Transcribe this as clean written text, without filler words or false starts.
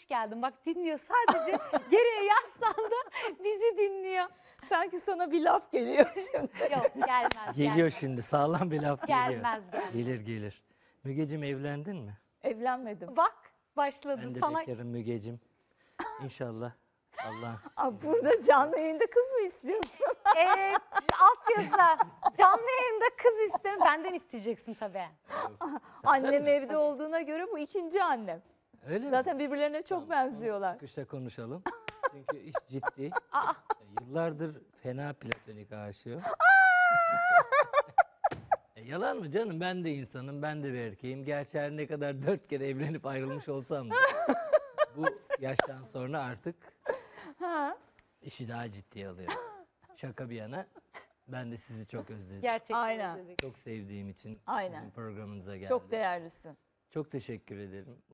geldin. Bak dinliyor sadece geriye yaslandı bizi dinliyor. Sanki sana bir laf geliyor şimdi. Yok gelmez. Geliyor gelmez. şimdi, sağlam bir laf geliyor. Gelmez. Gelir. Mügeciğim, evlendin mi? Evlenmedim. Bak başladı Ben de sana. bekarım Mügeciğim. İnşallah. Allah. Aa, burada canlı yayında kız mı istiyorsun? Altyazı canlı yayında kız isterim. Benden isteyeceksin tabii. Annem evde olduğuna göre bu ikinci annem. Öyle mi? Zaten birbirlerine çok benziyorlar. Çıkışta konuşalım. Çünkü iş ciddi. Yıllardır fena platonik aşığım. Yalan mı canım? Ben de insanım, ben de bir erkeğim. Gerçi her ne kadar 4 kere evlenip ayrılmış olsam da bu yaştan sonra artık işi daha ciddiye alıyorum. Şaka bir yana, ben de sizi çok özledim. Gerçekten Aynen. özledik. Çok sevdiğim için Aynen. sizin programınıza geldim. Çok değerlisin. Çok teşekkür ederim.